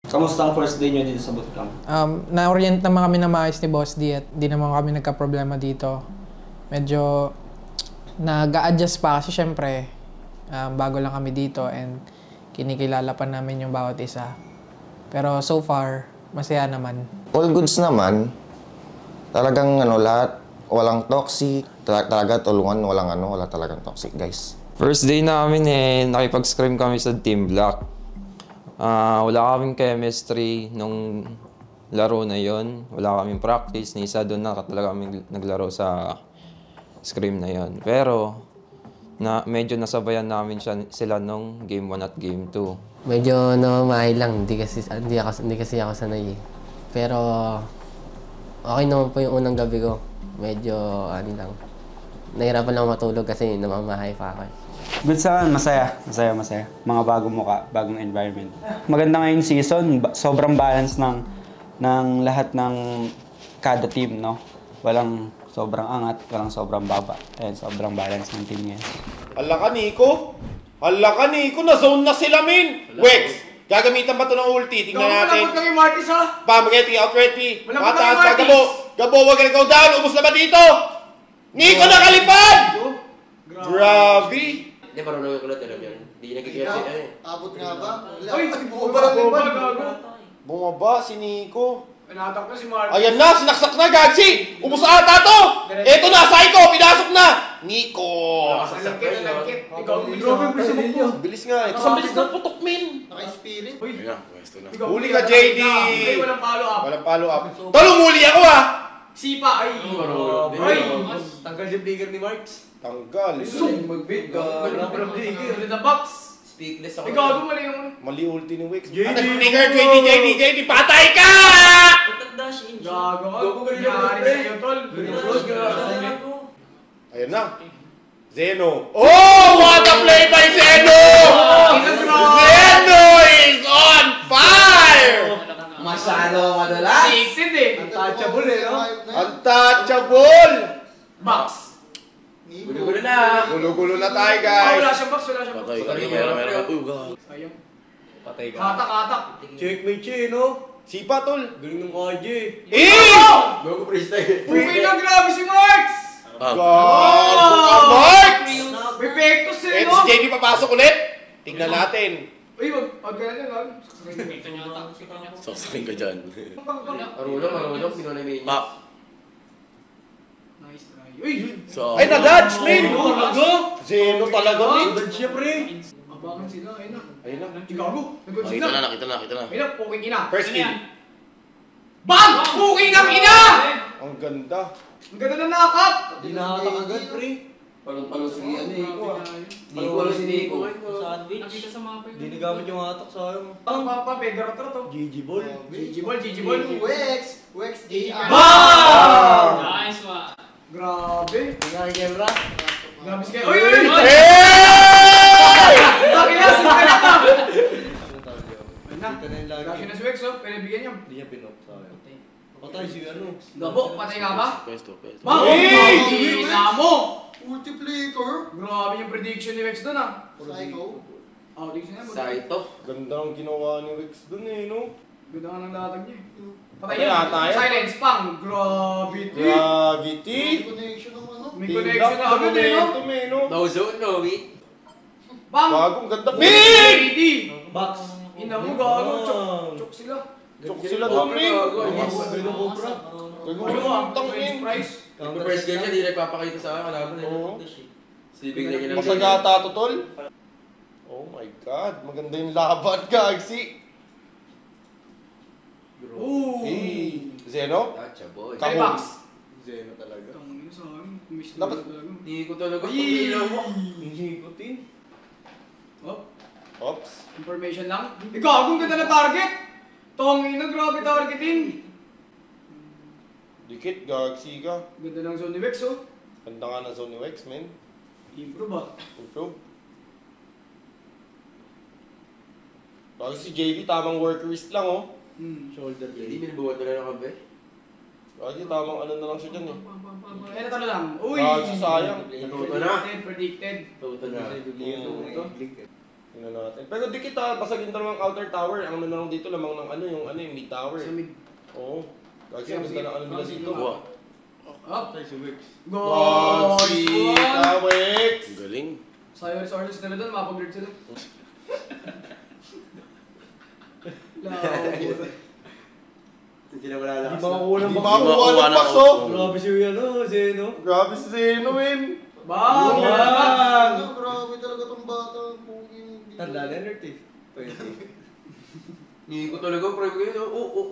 Kamusta ang first day nyo dito sa bootcamp? Na-orient naman kami na maayos ni Boss D at di naman kami nagka-problema dito. Medyo nag-a-adjust pa kasi syempre bago lang kami dito and kinikilala pa namin yung bawat isa. Pero so far, masaya naman. All goods naman. Talagang lahat, walang toxic. Talaga tulungan, wala talagang toxic, guys. First day namin nakipag-scrim kami sa Team Black. Wala kaming chemistry nung laro na yon. Wala kaming practice. Ni isa doon na talaga kami naglaro sa scrim na yon. Pero medyo nasabayan namin sila nung Game 1 at Game 2. Medyo namamahay lang. Hindi kasi ako sanay eh. Pero okay naman po yung unang gabi ko. Medyo lang. Nahirapan lang matulog kasi namamahay pa ako. Good sa masaya. Mga bagong muka, bagong environment. Maganda ngayong season, sobrang balance ng lahat ng kada team, no? Walang sobrang angat, walang sobrang baba. Ayan, sobrang balance ng team ngayon. Hala ka, Nico, na-zone na sila, min! Wex, gagamitan ba ito ng ulti? Tingnan natin. Malapot kami, Martis, ha? Pamageti, outright P. Malapot Mataas kami, ka, Martis. Gabo, wag ka down. Ubus na ba dito? Nico, nakalipad! Grabe! Hindi, marunong yung kulot, alam yun. Hindi nagkikirsi na eh. Abot nga ba? Ay, Bumaba si Nico. Pinatak na si Martis. Ayan na, sinaksak na, Gagsi! Ubus ata to! Eto na, Psycho, pinasok na! Nico! Nalangkit. Ikaw, Bilis nga, ito. Ang bilis ng putok, min! Naka-spirit. Huli ka, JD! Ay, walang follow-up. Walang follow-up. Tol, umuli ako, ha! Sipa, ay. Ay! Tanggal yung bigger ni Marks. Tanggal. Mag-bid ka. Ulit na box. Speakless ako. Ay, gago, mali yung Mali ulti ni Wix. Trigger, JD, patay ka! gago ka. Nangyari sa'yo, tol. Ayan na. Zeno. Oh, what a play by Zeno! Zeno is on fire! Masyado madalas. Addicted eh. Untouchable eh, no? Untouchable! Box. Gulo-gulo na. Gulo-gulo na tayo, Ah, guys. wala siyang box, wala siyang box. Sayang. Patay ka. Hatak. Checkmate siya eh, no? Sipa, tol. Galing ng KJ. Eh! Gogo freestyle. Okay lang, grabe si Marks. Gago ka, Mark! May pektos eh, Eto no? si JD papasok ulit. Tignan natin. Uy, wag ka na yan, ha? Saksakin ka dyan. Marunong, pinunay mo Nice try. Uy, Ay, na-dodge, min! Zeno talaga, min. Dodge siya, pre. abangan sila, ayun na. Ayun na. Gago, nag-goals Nakita na. na, nakita na. Ayun na, puking ina. First kill. Bang! Puking ang ina! Ang ganda. Ang ganda na nakap! Di nakatak agad, pre. Palong-palong si Nico. Nico si Nico. Sandwich. Di nagamit yung hatak sa akin. Ang papa, pegaro to. GG ball. GG ball. Wex, JR. Bang! Nice one. Grabe. Nakikemra. Grabe si Uy! Bakit na? Sino na to? Ayun na. Grabe na si Wex, oh. Pwede bigyan niya. Hindi niya pinok sa akin. Patay si ano. Gabo, patay ka ba? Pwesto. Bang! Ina mo! Multiplicator. Grabe yung prediction ni Wex doon, ah. Psycho. Oh, di siya na. Saito. Ganda ang ginawa ni Wix dun eh, no? Ganda ka ng latag niya. Patay Patay yan. ata yan. Silence, pang. Gravity. Gravity. Connection ng ano. May connection na agad eh, no? Momentum eh, no? No zone, no wait. Bang! Bagong ganda. Min! Gravity. Box. Ina mo, gago. Chok sila. Chok sila dun, Min. Ano ang Tangin. price? Yung first game niya, di nagpapakita sa akin. Kalaban Oo. Sleeping na niya lang. Masagata to, tol. Oh my God. Maganda yung laban, Gagsi. Ooh. Hey. Zeno? Gotcha, boy. Kay Box. Zeno talaga. Tangin sa akin. Miss na Dapat- talaga. Hindi ko talaga. Ay! Hindi ko tin. Oh, Oops. information lang. Gago, ang ganda na target. Tangin na, grabe targeting. Dikit, Gagsi ka. Ganda ng zone ni Wex, oh. Ganda nga na zone ni Wex, men. Improve, ah. Improve. Bakit si JD, tamang work wrist lang, oh. Shoulder blade. Hindi minubuhat na lang ng kabe. Bakit tamang ano na lang siya dyan, eh. Eh, natalo lang. Uy! Sayang. Natuto na. Predicted. Tuto na. Tingnan natin. Pero di kita basagin talaga ng outer tower. Ang ano na lang dito, lamang ng yung mid tower. Sa mid. Oo. Kasi mas na ano nila dito. Up. Wow, si Kawex! Galing. Sayo sa artist nila doon, mapag-guard sila. Hindi sila malalakas. Di makakuha ng pass, oh! Grabe si Zeno. Grabe si Zeno, win! Bang! Grabe talaga tong bata. Tanda na nerd eh. Hindi ko talaga, pre ko yun.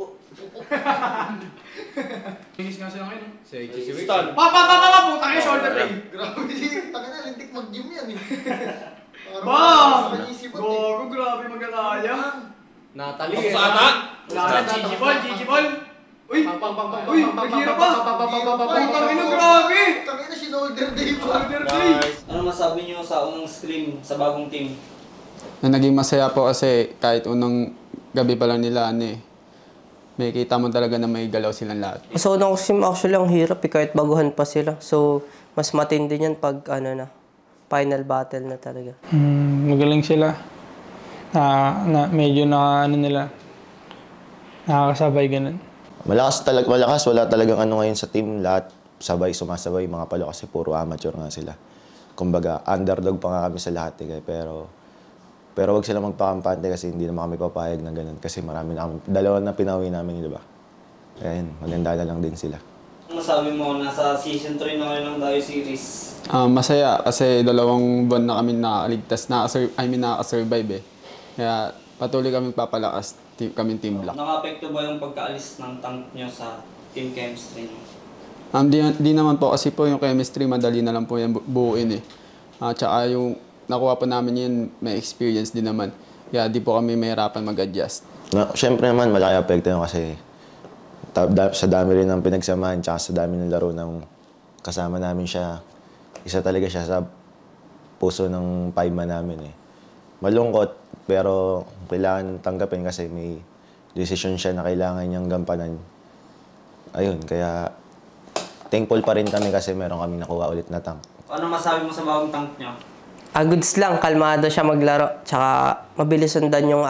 Finish nga sila ngayon. Stan! Putang yung shoulder play. Grabe si taka na, lintik mag-gym yan eh. Bang! Isipan eh. Gogo, grabe magkakaya. Natalie Ako sa ata! Wala na, Gigi Ball. Uy! Uy, naghihirap pa! Putang ina, grabe! Taka na, sinolder day pa. Shoulder play! Ano masabi niyo sa unang scrim sa bagong team? Na naging masaya po kasi kahit unang gabi pa lang nila, may kita mo talaga na may galaw silang lahat. Sa unang sim, actually, ang hirap kahit baguhan pa sila. So, mas matindi yan pag final battle na talaga. Magaling sila. Medyo nila, nakakasabay ganun. Malakas, wala talagang ngayon sa team. Lahat sumasabay, mga palo kasi puro amateur nga sila. Kumbaga, underdog pa nga kami sa lahat pero wag sila magpakampante kasi hindi naman kami papayag na ganun. Kasi marami na kami, dalawa na pinawi namin, di ba? Ayun, maganda na lang din sila. Masabi mo, nasa season 3 na kayo ng Dayo series. Masaya kasi 2 buwan na kami nakaligtas, nakasurvive Kaya patuloy kami papalakas, kaming Team Black. Naka-apekto ba yung pagkaalis ng tank nyo sa team chemistry nyo? Di naman po kasi po yung chemistry, madali na lang po yan buuin Tsaka yung nakuha po namin yun, may experience din naman. Kaya di po kami mahirapan mag-adjust. Siyempre naman, malaki apekto yun kasi sa dami rin ng pinagsamahan tsaka sa dami ng laro ng kasama namin siya. Isa talaga siya sa puso ng 5-man namin Malungkot, pero kailangan tanggapin kasi may decision siya na kailangan niyang gampanan. Ayun, kaya thankful pa rin kami kasi meron kami nakuha ulit na tank. Ano masabi mo sa bagong tank nyo? Goods lang, kalmado siya maglaro. Tsaka mabilis sundan yung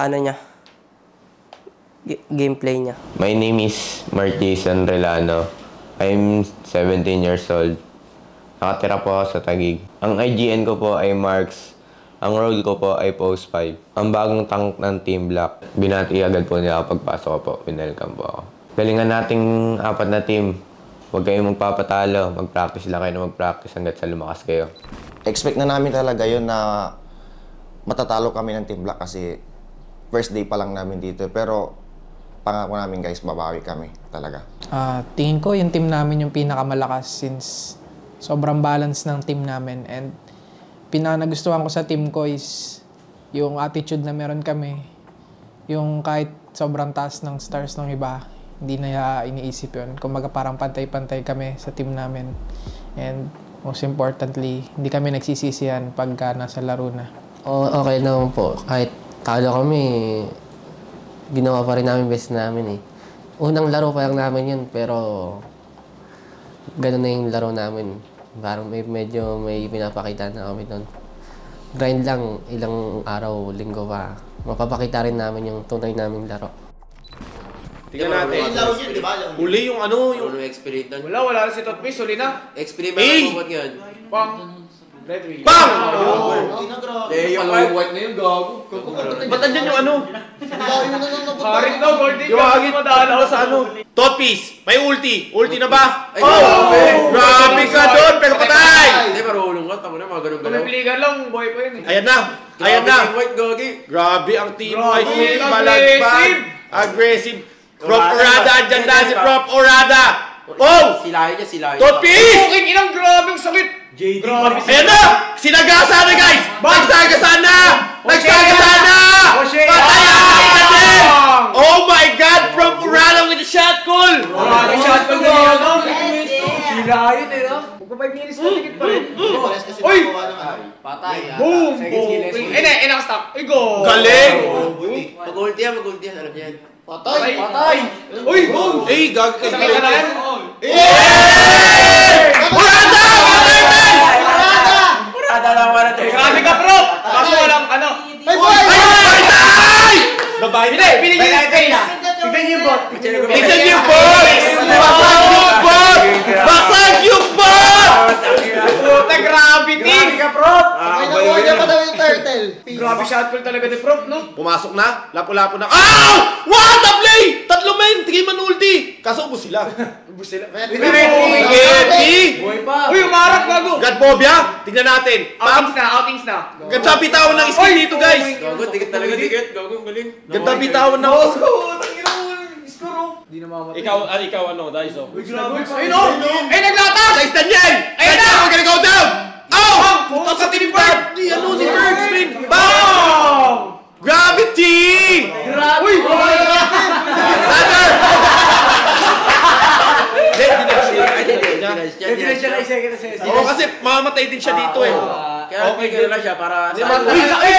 gameplay niya. My name is Martisan Relano. I'm 17 years old. Nakatira po ako sa Taguig. Ang IGN ko po ay Marks. Ang role ko po ay Post 5. Ang bagong tank ng Team Black. Binati agad po nila pagpasok ko po. Winelcome po ako. Galingan nating 4 na team. Huwag kayong magpapatalo. Mag-practice lang kayo na mag-practice hanggat sa lumakas kayo. Expect na namin talaga yun na matatalo kami ng Team Black kasi first day pa lang namin dito. Pero pangako namin guys, babawi kami talaga. Tingin ko yung team namin yung pinakamalakas since sobrang balance ng team namin. And pinanagustuhan ko sa team ko is yung attitude na meron kami. Yung kahit sobrang taas ng stars ng iba, hindi na iniisip yun. Kumbaga parang pantay-pantay kami sa team namin. And most importantly, hindi kami nagsisisihan pagka nasa laro na. Okay naman po. Kahit talo kami, ginawa pa rin namin best namin Unang laro pa lang namin yun, pero gano'n na yung laro namin. Parang medyo may pinapakita na kami doon. Grind lang, ilang araw, linggo pa. Mapapakita rin namin yung tunay naming laro. Tingnan natin. Huli yung yung experience na. Wala si Totpiece, huli na. Experience na robot yun. Pang! Bang! Yung white na yun, gago. Ba't andyan yung Haring daw, Goldie. Yung madalaw sa Totpiece, may ulti. Ulti na ba? Ay, grabe ka doon, pero patay! Hindi, marulong ka. Tama na, mga ganun galaw. Pumipiligan lang, buhay pa yun Ayan na. White, gogi. Grabe ang team white. Malagpag. Aggressive. Prof. Orada, andyan na si Prof. Orada. Silahin niya. Totpiece! Fucking inang grabing sakit! Grabe. Ayan na! Sinagasa na guys! Nagsagasa na! Patayan na din! Oh my God! Prof. Orada with the shot call! Shot call na Silahin no? Magpa 5 minutes na tikit pa rin. Uy! Patay. Boom! Nakastop. Uy, go! Galing! Mag-ulti yan. Alam niyan. Patay! Uy, boom! Gagawin ka Sakit na yan? Orada! Urada lang wala tayo. Grabe ka, bro! Kaso walang Ay, boy! Pili niyo yung space. Tignan niyo yung bot. Tignan niyo yung boys! Basag yung bot! Basag yung bot! Puta, gravity! May nakuha niya pa daw yung turtle. Grabe shot call talaga ni Prof, no? Pumasok na, lapo-lapo na. Ow! What a play! Tatlo men, tigay man ulti. Kaso ubos sila. Ubus sila. Getty! Uy, umarap gago! Godbobia, tignan natin. Outings na. Ganda bitawan ng skin dito, guys. Gago, tikit talaga, tikit. Gago, galing. Ganda bitawan ng... Di na mamatay. Ikaw ano, Daiso? Uy, grabe. Ayun o! Ay, naglatas! Guys, Daniel! Ayun na! We're gonna go down! Oh! Puta sa team Bird! Di ano, si Bird spin! Bang! Gravity! Uy! Sander! Oo, kasi mamamatay din siya dito eh. Okay, gano'n lang siya para sa... Uy, sakit!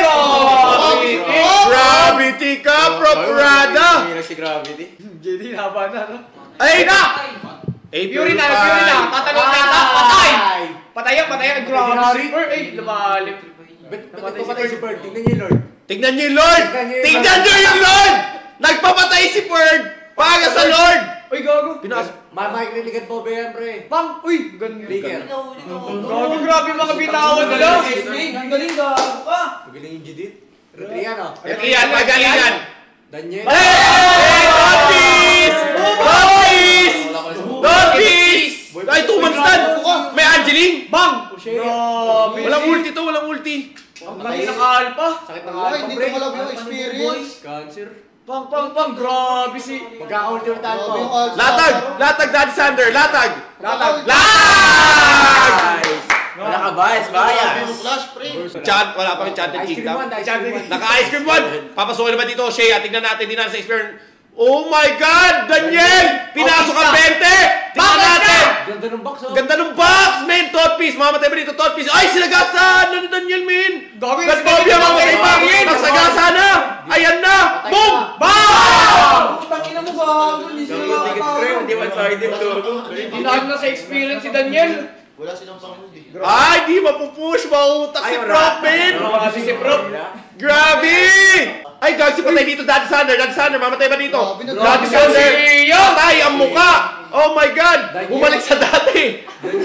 Gravity ka, Proprada! Hindi lang si Gravity. JD, haba na, no? Ay na! Fury na! Tatanong na ata! Patay! Patay! Grabe! Ay, lumalim. Ba't ko patay si Bird? Tingnan niyo yung Lord. Tignan niyo yung Lord! Tignan niyo yung Lord! Nagpapatay si Bird! Para sa Lord! Uy, gago! Mike po ba yan, pre? Bang! Uy! Ganda! Licker. Grabe mga bitawan nila! Ang galing gago ka! Magaling yung Judith. Retrian, oh. Retrian, magalingan! Daniel. Hey! Dotties! Dotties! Dotties! Ay, 2 months na! May Angeline! Bang! Grabe! Walang ulti to, walang ulti. Ang laki ng alpa! Sakit ng Wala, hindi ko malab yung experience. Cancer. Pang! Grabe si... Magkakaulti yung tayo Grabe yung po. alpha. Latag! Latag, Daddy Sander! Latag! Latag! Latag! Wala ka bias, bias. Flash, pre. Chant, wala pa rin Chanted Ice cream Kingdom. one, ice cream one. Naka-ice cream one! Papasukin naman dito, Shea. Tignan natin, din na sa experience. Oh my God! Daniel! Pinasok ang 20! Tignan natin! Ganda ng box, oh. Ganda ng box, man! Tot piece! Mamatay ba dito, tot piece? Ay, sinagasan! Ano ni Daniel, man? Gagawin Godbobia, mamatay pa! Nasagasa na! Ayan na! Boom! Bang! Tangina mo gago! Hindi sila makakatawa. Hindi one-sided to. Hinahal na sa experience si Daniel. Wala silang pangunod eh. Ay, di mapupush! Mautak si Prof, man! Grabe si Prof. Grabe! Ay, gagsi patay dito, Daddy Sander! Daddy Sander, mamatay ba dito? Grabe, Daddy Sander! siya! Patay ang muka! Oh my God! Bumalik sa dati!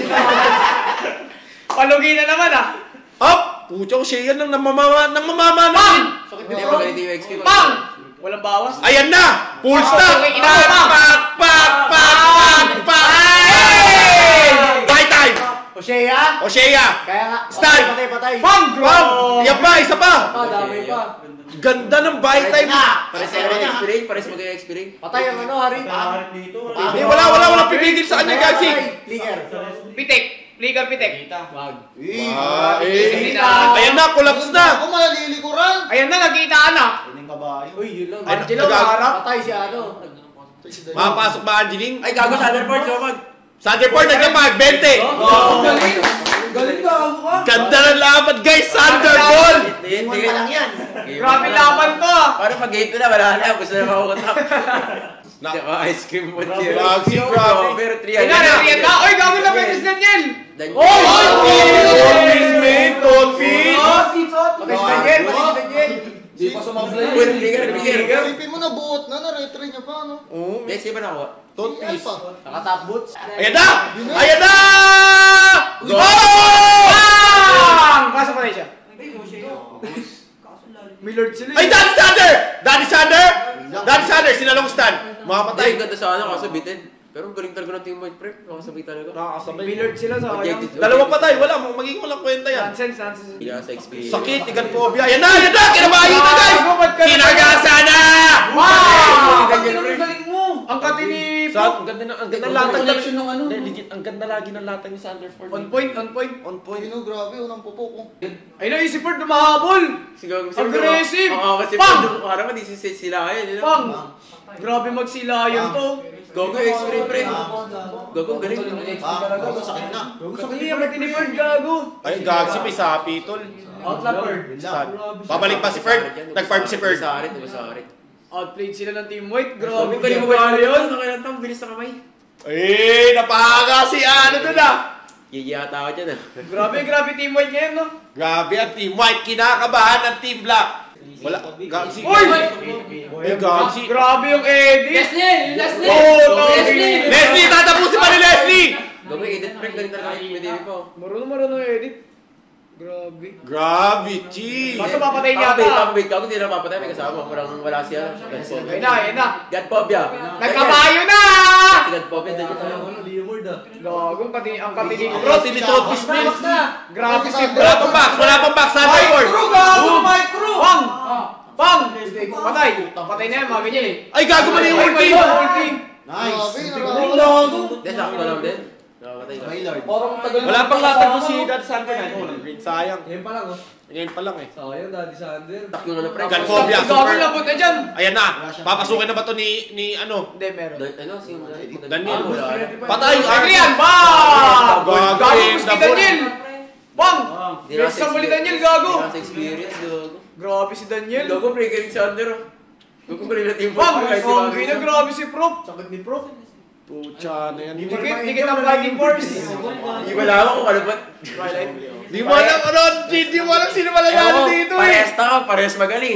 Palugi na naman ah. Up! Pucha ko siya yan ng mamama namin! Hindi pa ganito yung XP. Pang! Walang bawas. Ayan na! Full stop! Okay, Pak! Bye time! Oshea. Oshea! Kaya nga. Start! Patay. Pang! Bam! Yan pa! Isa pa! Dami pa. Ganda ng bye time! Pares tayo mag-experience. Pares mag-experience. Patay ang ano, Hari. Eh, wala pipigil sa kanya, Gagsi! Licker. Pitik. Ligar pitik. Wag. Ayan na, collapse na! Ako malilikuran. Ayan na, nagkitaan na. Uy, yun lang. Angelo, harap. Patay si ano. Makapasok ba, Angeline? Ay, gago sa Underport. Lumag. Sanderford naglapag, 20! Galing gago ka. Ganda ng laban, guys! Sanderford! Hindi lang yan. Grabe laban to ah. Paano pag gate na, wala na. Gusto na makukutap. Ice cream mo siya. Gagsi, grabe. Pero 300. Ayan na, Rian na. Oy, gago na pa yung Daniel. Tolpies, man! Tolpies! Patay si Daniel. Patay si Daniel. Di pa sumafly. Uy, Licker. Isipin mo na buot na, na-retry niya pa, no? Oo, Next, iba na ako. Tolpies. Naka-top boots. Ayan na! Ayan na! Go! Bang! Kaso patay siya. Millard sila. Ay, Daddy Sander! Daddy Sander! Daddy Sander, sinalong stand. Makapatay. Patay. Ganda sa ano, kaso bitin. Pero ang galing talaga ng team white, pre. Nakasabay talaga. Nakakasabay. Millard sila sa kanya. Dalawang patay, wala. Magiging walang kwenta yan. Nonsense. Hindi sa experience. Sakit, iganphobia. Ayan na! Kinabahin na, guys! Kinagasa na! Wow! Galing mo! Ang kati ni Ang ganda ng latag collection ng ano. Legit, ang ganda lagi ng latag ni Sanderford. On point. On point. Pino, grabe, unang pupo ko. Ay na, si Ford dumahabol! Aggressive! Kasi Pang! parang hindi sila kayo. Pang! Grabe magsilayan to. Gogo, experience, pre. Gogo, galing. Sakit na. Hindi, ang kati ni Ford gago. Ay, Gagsi, may sapi, tol. Outlaw Ford. Babalik pa si Ferd. Nag-farm si Ferd. Masarit. Outplayed sila ng team white. Grabe, Galing mo ba yun? Nakailan bilis na kamay. Eh, napaka si ano dun ah. Yiyata ako dyan ah. Grabe team white ngayon no. Grabe ang Team White. Kinakabahan ng Team Black. Wala. Gagsi. Uy! Ay, gagsi. Grabe yung Eddie! Leslie! Oh, Leslie! Leslie! Tatapusin pa ni Leslie! Gabi, edit pre, galing talaga yung medili po. Marunong edit. Grabe. Gravity! Basta papatayin niya Papabait, ata. papabait ka. Kung hindi na papatay, may kasama. Wala siya. Ayun na. Godphobia. Nagkabayo na! Si Godphobia, dahil tayo. Gago, pati ang kami ni Ang Bro. roti ni Todd Bismil. Grabe si Bro. Wala pang box! Wala pang box! Thunderbolt! Bang! Bang! Patay! Patay na yan, mga ganyan eh. Ay, gago man yung ulti! Ulti! Nice. Hindi, sakto lang din. Nakapatay ka. Wala pang latag si Dad Sander na. Sayang. Ngayon pa lang, oh. Ngayon pa lang eh. Sayang, Daddy Sander. Tak yung ano pre. Godphobia, Gago super. labot na dyan. Ayan na. Papasukin na ba to ni ano? Hindi, meron. Ano, si Daniel. Patay! Adrian! Bang! Gago, Gago eh, si Daniel! Bang! Di na Yes, sa muli Daniel, gago! Di na sa experience, gago. Grabe si Daniel. Gago pre, galing si Sander. Gago pre na team. Bang! Grabe na, grabe si Prof. Sakit ni Prof. Pucha na yan. Dikit ang fighting force. Hindi ba alam kung ano ba? Di mo alam ano, di mo alam sino malagano dito eh. Parehas na ka, parehas magaling.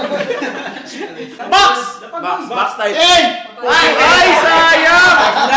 Box! Box type. Ay, sayang!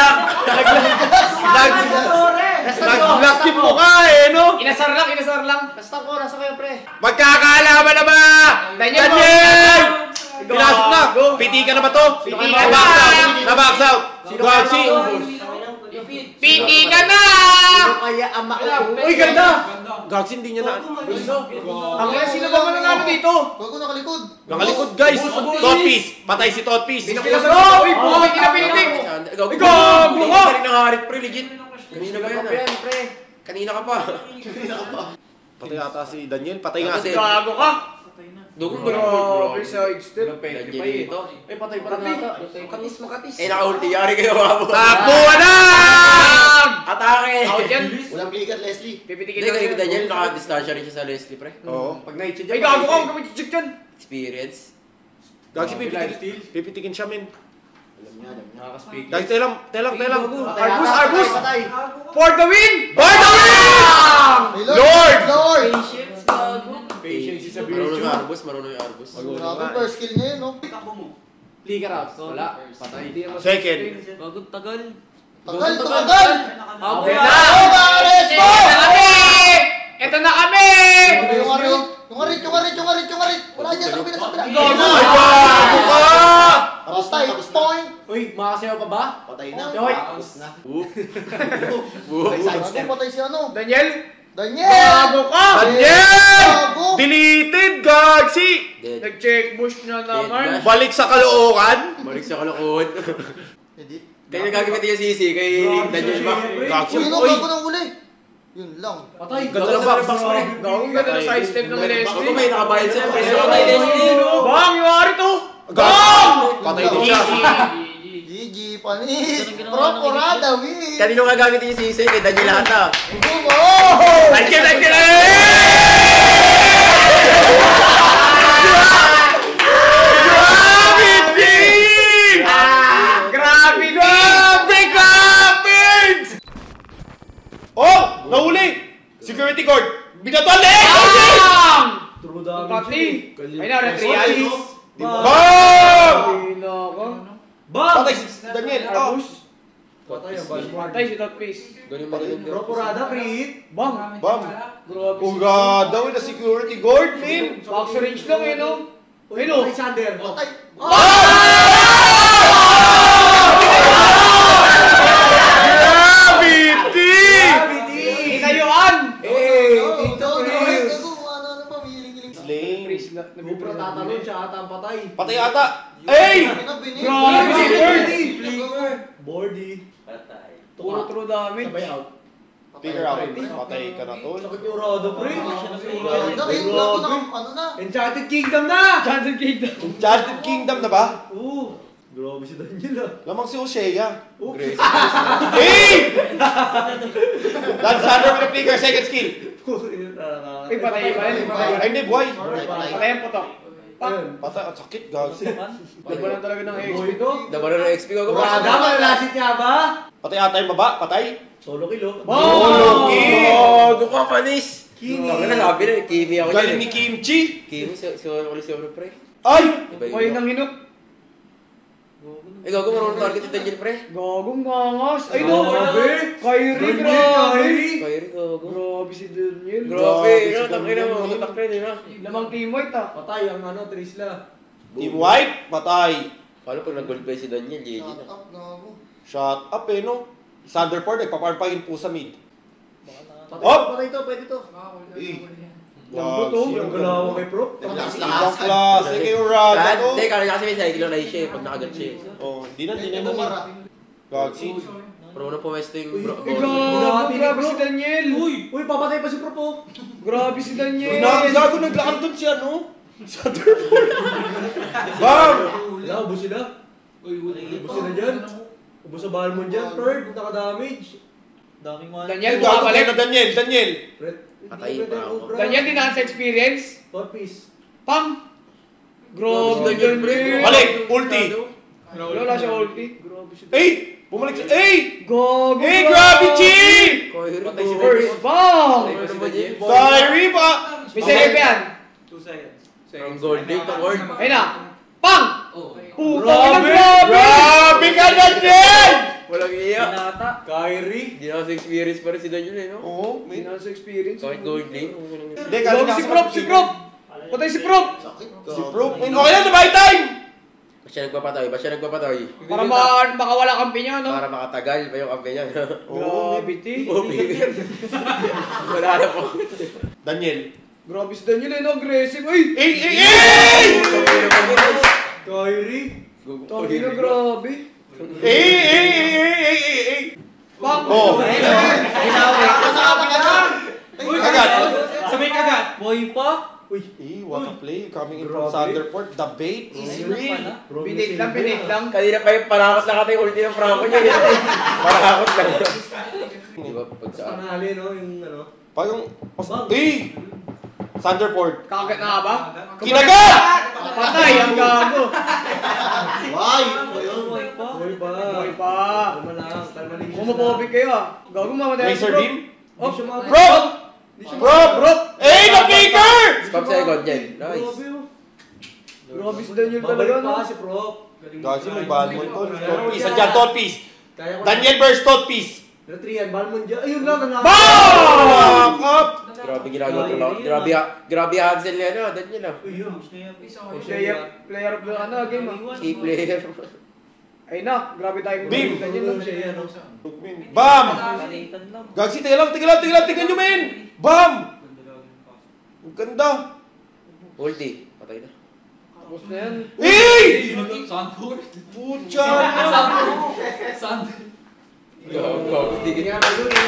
Nag-lucky mo ka eh, no? Inasar lang. Basta ko, nasa kayo, pre. Magkakaalaman na ba? Daniel! Pinasok na! Pitikan na ba to? Pitikan na! Na-box out! Gagsi! Piti ka na! Kaya ama ko. Uy, ganda! Gagsi hindi niya na... Ang kaya sino ba mananalo dito? Bago nakalikod. Nakalikod guys! Totpiece! Patay si Totpiece! Oh! Uy, buhay kinapinitig! Gago Gago ka! Kanina nga harit pre, legit. Kanina ba yan Pre. Kanina ka pa. Patay ata si Daniel. Patay nga si... Gago ka! Dugong Grabe side step. Daniel ito. Patay pa rin nata. Makatis. Naka-ulti. Yari kayo mabo. Takbuhan na! Atake! Out yan. Walang plikat, Leslie. Pipitikin Hindi, lang kasi yan. Daniel, naka-distansya rin siya sa Leslie, pre. Oo. Pag na-hit siya Ay, gago ka! Huwag ka mag-check dyan! Experience. Gagsi pipitikin siya men. Nakaka-speak. Guys, telang. Arbus! For the win! For the win! Lord! Patience, gago. Patience is a virtue. Marunong yung Arbus. Grabe, first kill niya yun, no? Flicker out. Wala. Patay. Second. Tagal! Okay na! Ares mo! Ito na kami! Yung arit. Wala dyan, sa kabila. Ay, gago ka! Tapos tayo, point. Uy, makasayaw pa ba? Patay na. Yoy. Tapos na. Gago, patay si ano? Daniel! Daniel! Gago ka! Daniel! Gago! Deleted, Gagsi! Dead. Nag-check bush na naman. Dead. Balik sa kalookan. Balik sa kalokohan. Edit. Kaya nagagamit yung sisi kay Daniel ba? Gagsi. Uy, no, gago ng uli. Yun lang. Patay. Ganda ng box. Gago ang ganda ng side step ng Bako Leslie. may nakabayad sa'yo. Patay Leslie! Bang! Yung ari to! Bang! Patay din siya. GG, panis. Proporada, win. Kanino gagamit yung sisi kay Daniel lahat na? Thank you! Oh! Nahuli! Security guard! Binatol eh! True damage. Pati! Ay na, retrial. Bang! Bang! Patay si Daniel. Oh. Patay ang bal. Patay si Totpiece. Ganun magaling daw. Proporada, pre. Bang! Bang! Uga daw na security guard, man! Box range lang eh, no? Uy, Hello. patay Sander. Patay. Gravity! Inayuan! Tito, Chris. Ano pa, hiling-hiling. Sling. Kupra tatalon siya ata ang patay. Patay ata. Ay! Grabe si Birdie! Bordy. True damage. Sabay out. Figure out. Patay ka na tol. Sakit yung Rodo, pre. Ano na? Enchanted Kingdom na! Johnson Kingdom. Enchanted Kingdom na ba? Oo. Grabe si Daniel, ah. Lamang si Osea. Okay. Hey! That's Sander with a flicker, second skill. Ay, patay pa rin. Ay, hindi, buhay. Patay ang putok. Patay, ang sakit, gagsi. Labanan talaga ng XP to. Dabara ng XP ko. Proporada, malalasit niya ba? Patay ata yung baba, patay. Solo kill, oh. Solo kill! Gago ka, panis! Kimi. Ang sabi na, Kimi ako. Galing ni Kimchi. Kimi, so pre. Ay! May nang hinok. Gago, marunong target si Daniel, pre. Gagong ngangas. Ay, no. Kyrie, grabe. Kyrie, gago. Grabe si Daniel. Grabe. Takay na mo. Takay na. Lamang team white ah. Patay ang Trisla. Team White, patay. Paano pag nag-gold play si Daniel, GG na. Shut up no? Thunderport, nagpaparpahin po sa mid. Patay to, pwede to. Yung Yung galaw kay Pro. Ibang klase kayo, Raga to. Hindi, kaya kasi may cycle na siya pag nakagat siya. Hindi na mo. Gagsi. Pero una po West yung bro. Grabe si Daniel. Uy, papatay pa si Pro po. Grabe si Daniel. Gago, naglakad doon siya, no? Thunderport. Bam! Wala, ubos sila. Ubos sila dyan. Ubos sa bahal mo dyan, third, naka-damage. Daniel, Gago bumabalik. na Daniel. Patay pa ako. Daniel, di na sa experience. Third piece. Pam! Grabe Daniel. Balik, ulti. Wala siya ulti. Bumalik siya. Gago. Grabe, Chi! Patay si First bomb! Kyrie pa! May second yan. 2 seconds. From gold day to gold. Ayun na. Pang! Grabe ka, Daniel! Walang iya. Kyrie. Di na sa experience pa rin si Daniel eh, no? Oo, Hindi na sa experience. Kahit gold day. Gago si Prop! Patay si Prop! Si Pro. Okay na, nabay time! Ba't siya nagpapatay? Para baka wala kampi niya, no? Para makatagal pa yung kampi niya. Grabe, ti. Wala na po. Daniel. Grabe si Daniel, no? Aggressive. Ay! Kyrie. Tabi na, grabe. Pang! Agad. Sabay kagat. Boy pa. What a play. Coming in from Thunderport. The bait is real. Pinik lang. Kanina pa yung parakot na kata yung ulti ng Franco niya. Parakot lang. Di ba pag saan? Panali, no? Yung ano. Thunderport. Kakagat na ba? Kinagat! Patay, ang gago. Why? Boy pa. Boy pa. Tama lang. Homophobic kayo ah. Gago mamatay. Razor beam? Prop! Prop! Na-faker! Spam sa likod yan. Nice. Grabe si Daniel talaga, no? Pa si Pro. Gagi, may Balmond to. Totpiece. Andiyan, Totpiece. Daniel versus Totpiece. Trian, Balmond dyan. Ayun lang, Back up! Grabe ginagawa trabaho. Grabe Hansel niya, no? Daniel, no? Player of the game ah. Key player. Ay na, grabe tayo. Beam! Daniel. Bam! Gagsi, tingnan lang. Tingnan nyo, men! Bam! Ang ganda. Ulti. Patay na. Tapos na yan. Sanford. Pucha! Gago. Hindi nga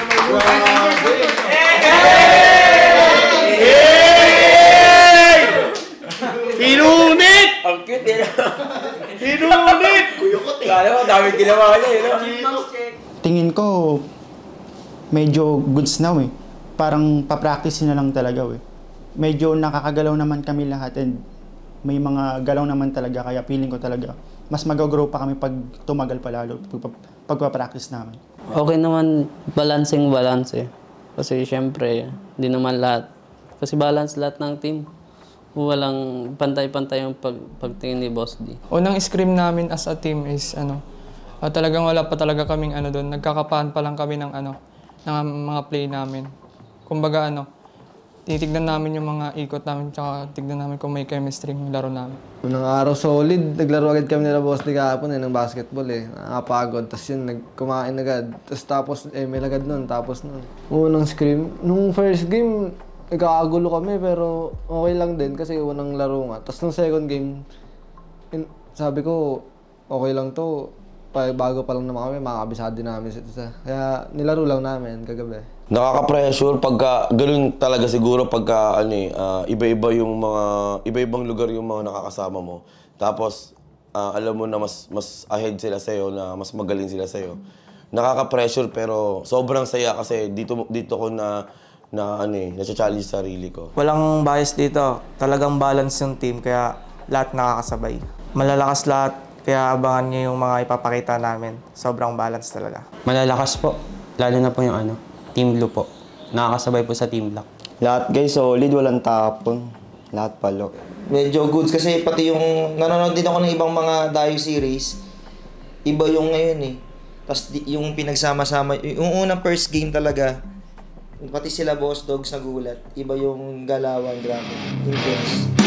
Pinunit! Ang cute eh. Pinunit! Kala mo, dami ginawa niya, yun. Tingin ko, medyo goods now eh. Parang papractice na lang talaga eh. Medyo nakakagalaw naman kami lahat and may mga galaw naman talaga kaya feeling ko talaga mas mag-grow pa kami pag tumagal pa lalo pagpa-practice namin. Okay naman balance eh. Kasi syempre, hindi naman lahat. Kasi balance lahat ng team. Walang pantay-pantay yung pagtingin ni Boss D. Unang scrim namin as a team is talagang wala pa talaga kaming doon. Nagkakapahan pa lang kami ng ng mga play namin. Kumbaga titignan namin yung mga ikot namin tsaka tignan namin kung may chemistry yung laro namin. Unang araw solid, naglaro agad kami nila Boss D kahapon ng basketball eh. Nakapagod, tapos yun, kumain agad. Tapos may agad nun, tapos nun. Unang scrim, nung first game, nagkakagulo kami pero okay lang din kasi unang laro nga. Tapos nung second game, sabi ko, okay lang to. Bago pa lang naman kami, makakabisado namin. Kaya nilaro lang namin kagabi. Nakaka-pressure pagka ganoon talaga siguro pagka iba-iba yung mga iba-ibang lugar yung mga nakakasama mo. Tapos alam mo na mas ahead sila sa iyo, na mas magaling sila sa iyo. Nakaka-pressure pero sobrang saya kasi dito ko na-challenge sarili ko. Walang bias dito. Talagang balance yung team kaya lahat nakakasabay. Malalakas lahat kaya abangan niyo yung mga ipapakita namin. Sobrang balance talaga. Malalakas po. Lalo na po yung Team Blue po. Nakakasabay po sa Team Black. Lahat guys solid, walang tapon. Lahat palo. Medyo goods kasi pati yung nanonood din ako ng ibang mga Dayo series. Iba yung ngayon eh. Tapos yung pinagsama-sama, yung unang first game talaga, pati sila Boss Dogs nagulat. Iba yung galawan, grabe. Intense.